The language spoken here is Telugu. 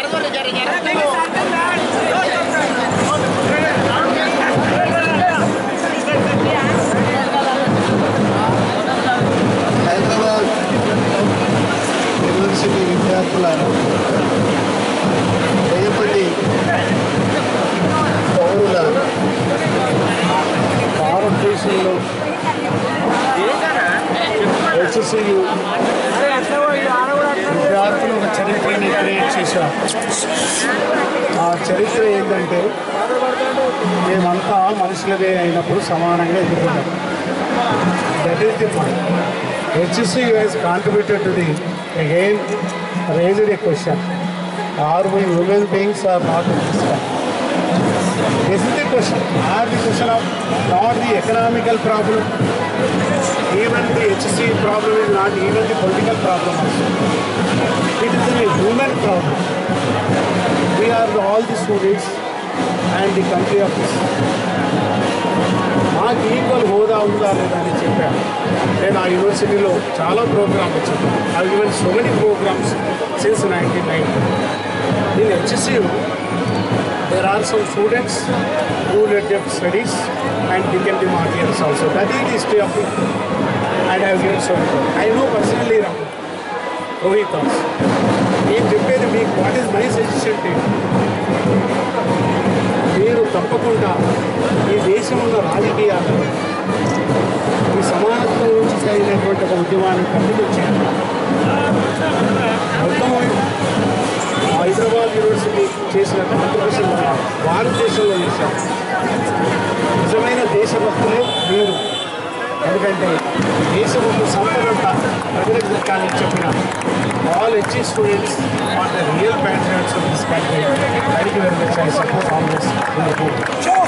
హైదరాబాద్ యూనివర్సిటీ విద్యార్థులను రేపటి పౌరుల భారతదేశంలో హెచ్సియు విద్యార్థులు ఒక చరిత్రని క్రియేట్ చేశారు. ఆ చరిత్ర ఏంటంటే మేమంతా మనుషులదే అయినప్పుడు సమానంగా ఎదుగుతున్నాం. That is the point. HCU has contributed to the, again, raised a question. Are we human beings or not in this country? This is the question. Are the question of not the economical problem, even the HCU problem is not even the political problem also. It is a human problem. We are all the students and the country of this. మాకు ఈక్వల్ హోదా ఉందా లేదా అని చెప్పాను. నేను ఆ యూనివర్సిటీలో చాలా ప్రోగ్రామ్స్ వచ్చాను. I given so many programmes since 1990. In HCU, there are some students who led their studies and became the martyrs also. That is the history of it. And I have given so much. I know personally Rohit also. నేను చెప్పేది మీకు what is my suggestion to మీరు తప్పకుండా ఈ దేశంలో రాజకీయాలు ఈ సమానత్వం నుంచి జరిగినటువంటి ఒక ఉద్యమాన్ని కంటిన్యూ చేయాలి. అర్థమైంది. హైదరాబాద్ యూనివర్సిటీ చేసిన కాంట్రిబ్యూషన్ భారతదేశంలో చేశారు. నిజమైన దేశభక్తులే మీరు. ఎందుకంటే దేశభక్తు సంపదంతా ప్రజలకు దక్కాలని చెప్పిన all HE students are the real patriots of this country. Thank you very much. I support Congress in the vote.